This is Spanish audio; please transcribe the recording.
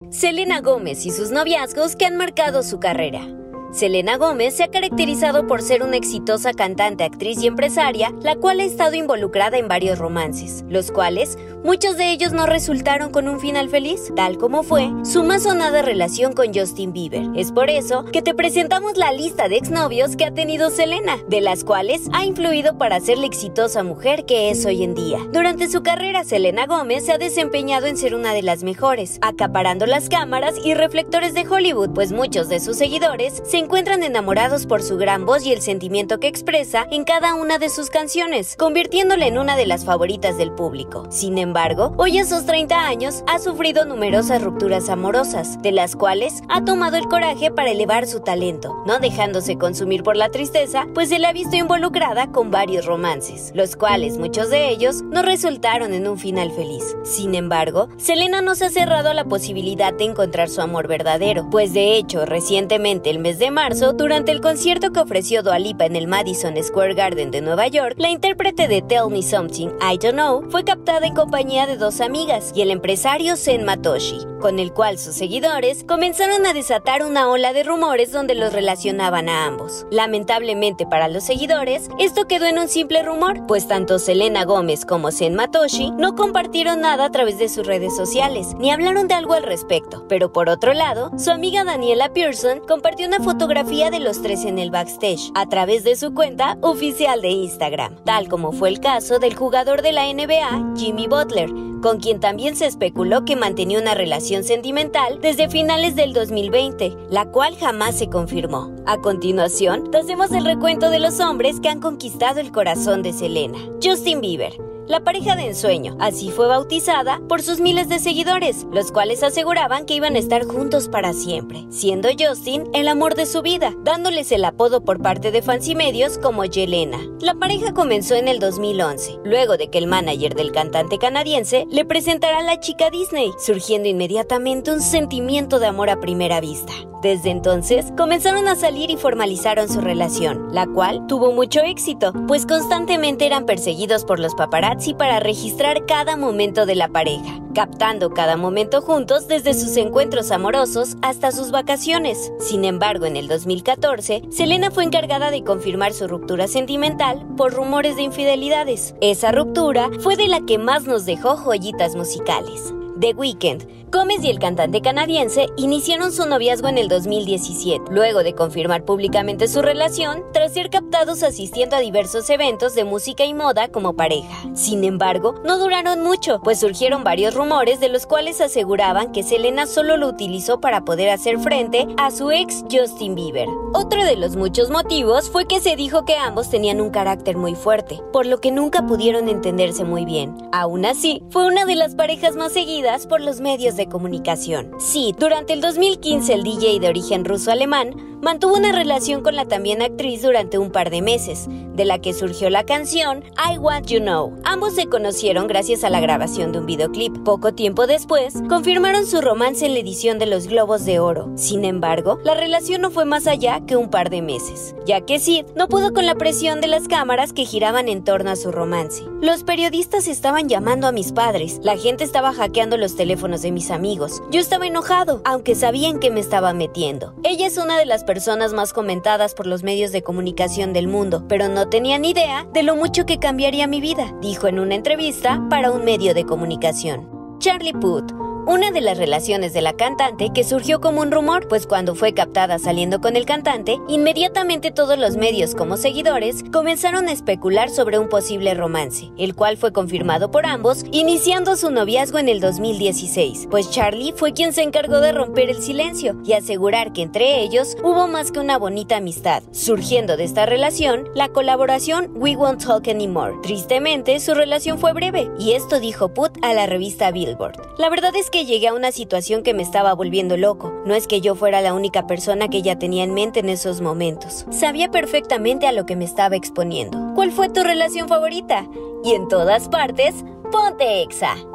Selena Gómez y sus noviazgos que han marcado su carrera. Selena Gómez se ha caracterizado por ser una exitosa cantante, actriz y empresaria, la cual ha estado involucrada en varios romances, los cuales, muchos de ellos no resultaron con un final feliz, tal como fue su más sonada relación con Justin Bieber. Es por eso que te presentamos la lista de exnovios que ha tenido Selena, de las cuales ha influido para ser la exitosa mujer que es hoy en día. Durante su carrera, Selena Gómez se ha desempeñado en ser una de las mejores, acaparando las cámaras y reflectores de Hollywood, pues muchos de sus seguidores se encuentran enamorados por su gran voz y el sentimiento que expresa en cada una de sus canciones, convirtiéndola en una de las favoritas del público. Sin embargo, hoy a sus 30 años ha sufrido numerosas rupturas amorosas, de las cuales ha tomado el coraje para elevar su talento, no dejándose consumir por la tristeza, pues se la ha visto involucrada con varios romances, los cuales muchos de ellos no resultaron en un final feliz. Sin embargo, Selena no se ha cerrado a la posibilidad de encontrar su amor verdadero, pues de hecho, recientemente, el mes de marzo, durante el concierto que ofreció Dua Lipa en el Madison Square Garden de Nueva York, la intérprete de Tell Me Something, I Don't Know, fue captada en compañía de dos amigas y el empresario Zen Matoshi, con el cual sus seguidores comenzaron a desatar una ola de rumores donde los relacionaban a ambos. Lamentablemente para los seguidores, esto quedó en un simple rumor, pues tanto Selena Gómez como Zen Matoshi no compartieron nada a través de sus redes sociales, ni hablaron de algo al respecto. Pero por otro lado, su amiga Daniela Pearson compartió una fotografía de los tres en el backstage a través de su cuenta oficial de Instagram, tal como fue el caso del jugador de la NBA, Jimmy Butler, con quien también se especuló que mantenía una relación sentimental desde finales del 2020, la cual jamás se confirmó. A continuación, te hacemos el recuento de los hombres que han conquistado el corazón de Selena. Justin Bieber. La pareja de ensueño, así fue bautizada por sus miles de seguidores, los cuales aseguraban que iban a estar juntos para siempre, siendo Justin el amor de su vida, dándoles el apodo por parte de fans y medios como Yelena. La pareja comenzó en el 2011, luego de que el manager del cantante canadiense le presentara a la chica Disney, surgiendo inmediatamente un sentimiento de amor a primera vista. Desde entonces, comenzaron a salir y formalizaron su relación, la cual tuvo mucho éxito, pues constantemente eran perseguidos por los paparazzi para registrar cada momento de la pareja, captando cada momento juntos desde sus encuentros amorosos hasta sus vacaciones. Sin embargo, en el 2014, Selena fue encargada de confirmar su ruptura sentimental por rumores de infidelidades. Esa ruptura fue de la que más nos dejó joyitas musicales. The Weeknd. Gómez y el cantante canadiense iniciaron su noviazgo en el 2017, luego de confirmar públicamente su relación tras ser captados asistiendo a diversos eventos de música y moda como pareja. Sin embargo, no duraron mucho, pues surgieron varios rumores de los cuales aseguraban que Selena solo lo utilizó para poder hacer frente a su ex Justin Bieber. Otro de los muchos motivos fue que se dijo que ambos tenían un carácter muy fuerte, por lo que nunca pudieron entenderse muy bien. Aún así, fue una de las parejas más seguidas por los medios de comunicación. Sí, durante el 2015 el DJ de origen ruso-alemán mantuvo una relación con la también actriz durante un par de meses, de la que surgió la canción I Want You Know. Ambos se conocieron gracias a la grabación de un videoclip. Poco tiempo después, confirmaron su romance en la edición de los Globos de Oro. Sin embargo, la relación no fue más allá que un par de meses, ya que Sid no pudo con la presión de las cámaras que giraban en torno a su romance. Los periodistas estaban llamando a mis padres, la gente estaba hackeando los teléfonos de mis amigos. Yo estaba enojado, aunque sabían que me estaba metiendo. Ella es una de las personas más comentadas por los medios de comunicación del mundo, pero no tenía ni idea de lo mucho que cambiaría mi vida, dijo en una entrevista para un medio de comunicación. Charlie Puth. Una de las relaciones de la cantante que surgió como un rumor, pues cuando fue captada saliendo con el cantante, inmediatamente todos los medios como seguidores comenzaron a especular sobre un posible romance, el cual fue confirmado por ambos, iniciando su noviazgo en el 2016, pues Charlie fue quien se encargó de romper el silencio y asegurar que entre ellos hubo más que una bonita amistad, surgiendo de esta relación la colaboración We Won't Talk Anymore. Tristemente, su relación fue breve, y esto dijo Puth a la revista Billboard. La verdad es que llegué a una situación que me estaba volviendo loco. No es que yo fuera la única persona que ella tenía en mente en esos momentos. Sabía perfectamente a lo que me estaba exponiendo. ¿Cuál fue tu relación favorita? Y en todas partes, ponte Exa.